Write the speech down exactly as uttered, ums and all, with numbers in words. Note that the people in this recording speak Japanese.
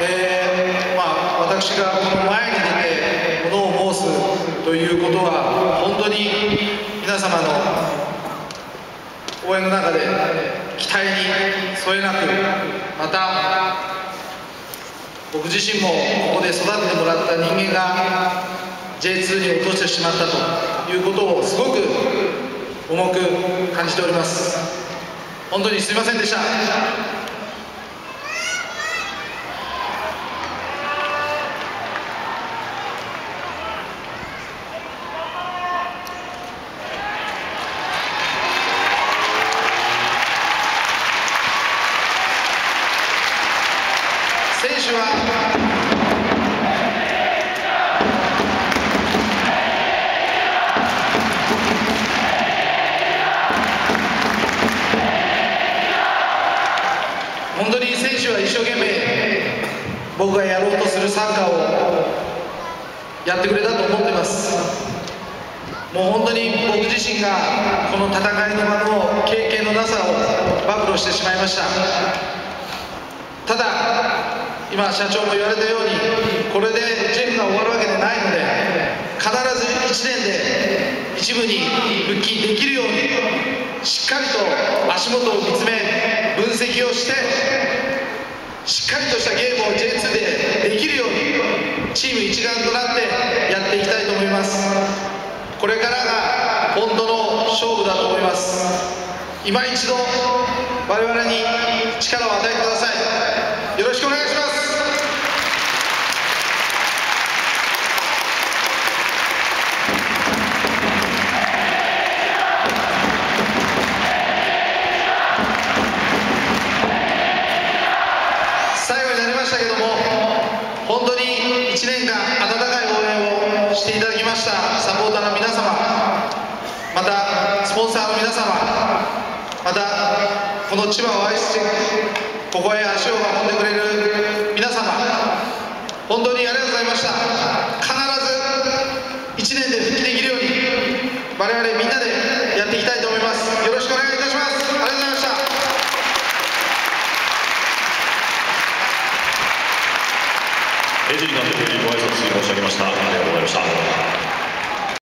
えーまあ、私がこの前に出てものを申すということは本当に皆様の応援の中で期待に添えなく、また僕自身もここで育ててもらった人間が ジェイツー に落としてしまったということをすごく重く感じております。本当にすいませんでした。選手は本当に選手は一生懸命僕がやろうとするサッカーをやってくれたと思ってます。もう本当に僕自身がこの戦いの場の経験のなさを暴露してしまいました。ただ今社長も言われたようにこれでジェフが終わるわけでないので、必ずいちねんで一部に復帰できるようにしっかりと足元を見つめ分析をして、しっかりとしたゲームを ジェイツー でできるようにチーム一丸となってやっていきたいと思います。これからが本当の勝負だと思います。今一度我々に力を与えてください。よろしくお願いします。最後になりましたけども、本当にいちねんかん温かい応援をしていただきましたサポーターの皆様、またスポンサーの皆様、またこの千葉を愛してここへ足を運んでくれる皆様、本当にありがとうございました。必ずいちねんで復帰できるように我々みんなでやっていきたいと思います。よろしくお願いいたします。ありがとうございました。 江尻監督にご挨拶申し上げました。ありがとうございました。